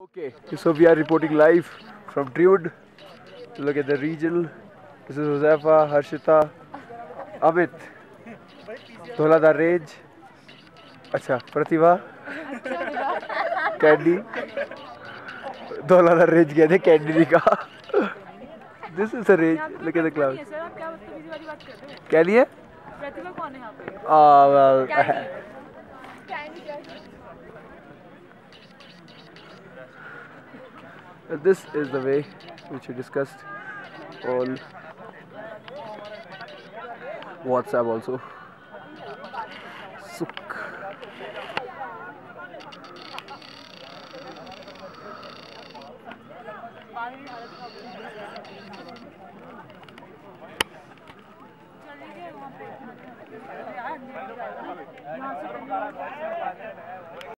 Okay, so we are reporting live from Triud. Look at the region. This is Josefa, Harshita, Amit, Dholadar Range. अच्छा प्रतिभा candy Dholadar Range गए थे Candy ने कहा this is a range look at the cloud sir आप क्या बदतमीजी वाली बात कर रहे हो? क्या लिए प्रतिभा कौन है यहाँ पे? this is the way which we discussed on WhatsApp also. Suk.